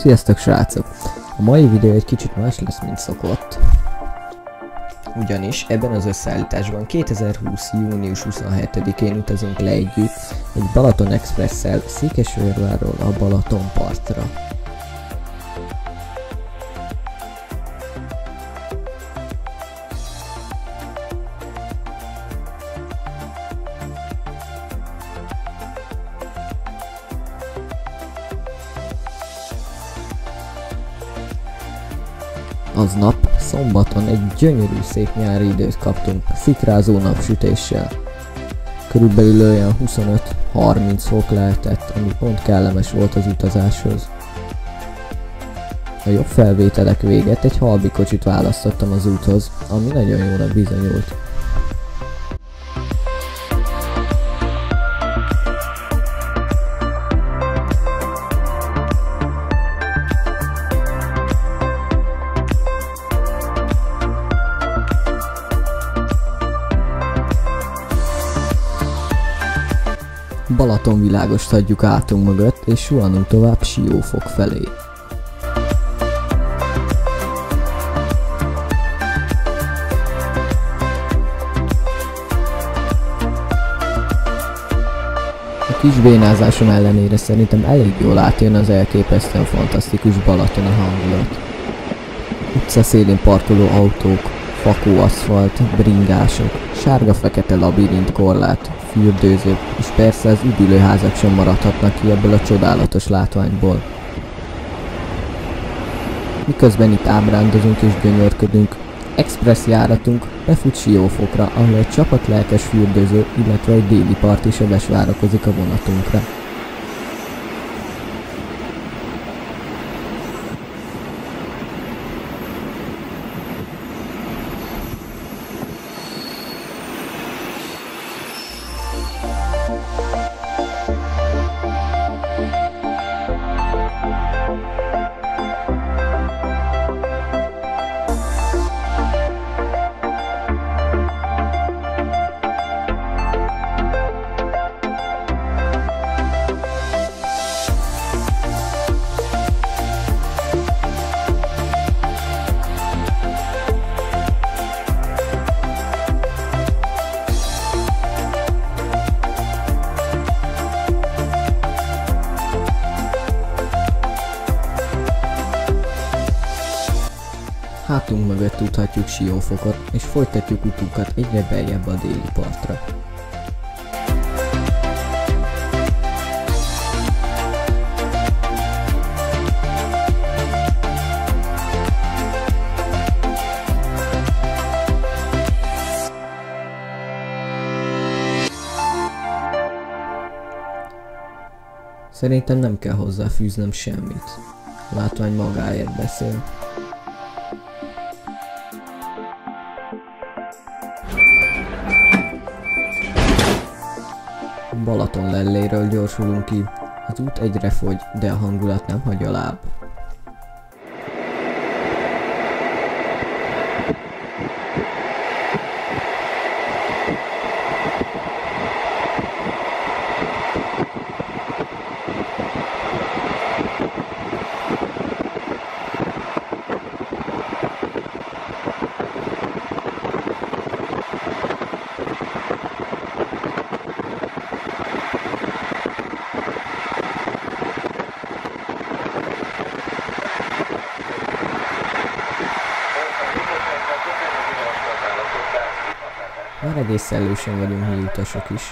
Sziasztok srácok! A mai videó egy kicsit más lesz, mint szokott. Ugyanis ebben az összeállításban 2020. június 27-én utazunk le együtt egy Balaton Expresszel Székesfehérvárról a Balatonpartra. Aznap, szombaton egy gyönyörű szép nyári időt kaptunk, szikrázó napsütéssel. Körülbelül olyan 25-30 fok lehetett, ami pont kellemes volt az utazáshoz. A jobb felvételek véget egy halbikocsit választottam az úthoz, ami nagyon jónak bizonyult. Balatonvilágost hagyjuk átunk mögött, és suhanunk tovább Siófok felé. A kis bénázásom ellenére szerintem elég jól átjön az elképesztően fantasztikus balatoni hangulat. Utcaszélén parkoló autók, fakó aszfalt, bringások, sárga-fekete labirint korlát, fürdőzők, és persze az üdülőházak sem maradhatnak ki ebből a csodálatos látványból. Miközben itt ábrándozunk és gyönyörködünk, express járatunk befut Siófokra, ahol egy csapat lelkes fürdőző, illetve egy déli parti sebes várakozik a vonatunkra. Hátunk mögött tudhatjuk Siófokot, és folytatjuk utunkat egyre beljebb a déli partra. Szerintem nem kell hozzáfűznöm semmit. A látvány magáért beszél. Balaton lelléről gyorsulunk ki, az út egyre fogy, de a hangulat nem hagy a láb. Már egész szellősen vagyunk mi utasok is.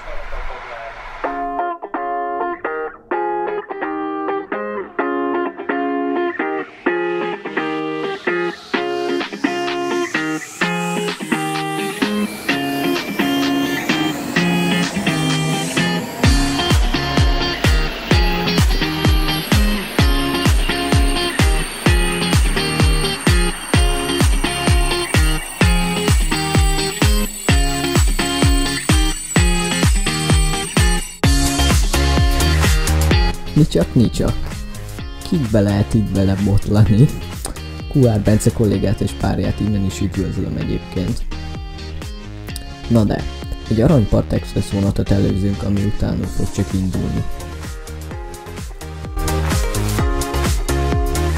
Nicsak. Kikbe lehet itt belebotlani? Kuár Bence kollégát és párját innen is üdvözlöm egyébként. Na de, egy Aranypart Express vonatot előzünk, ami utánuk fog csak indulni.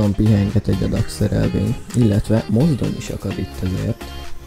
Balaton pihenget egy adag szerelvény, illetve mozdony is akad itt ezért.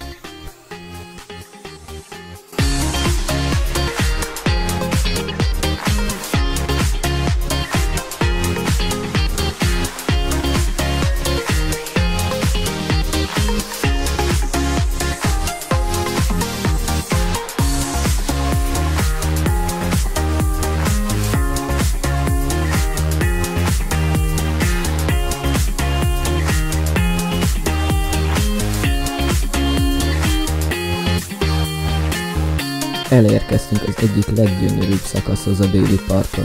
Elérkeztünk az egyik leggyönyörűbb szakaszhoz a déli parton.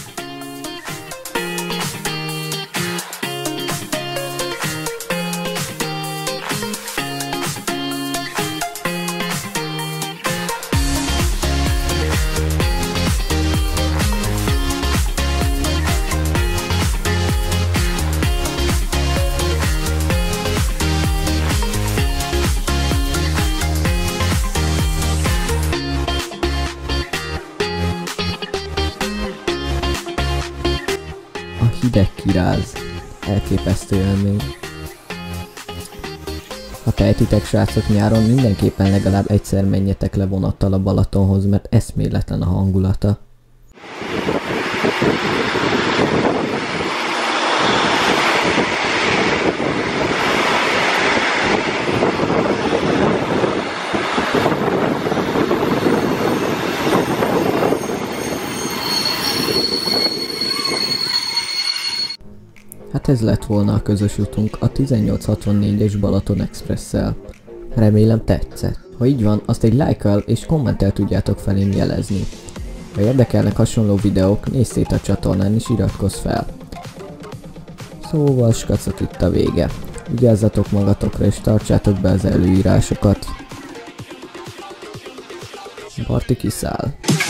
Hideg kiráz. Elképesztő élmény. Ha tehetitek, srácok, nyáron mindenképpen legalább egyszer menjetek le vonattal a Balatonhoz, mert eszméletlen a hangulata. Hát ez lett volna a közös utunk a 1864-es Balaton Expresszel. Remélem tetszett. Ha így van, azt egy lájkkal és kommenttel tudjátok felém jelezni. Ha érdekelnek hasonló videók, nézz szét a csatornán és iratkozz fel. Szóval skacok, itt a vége. Vigyázzatok magatokra és tartsátok be az előírásokat. Barti kiszáll.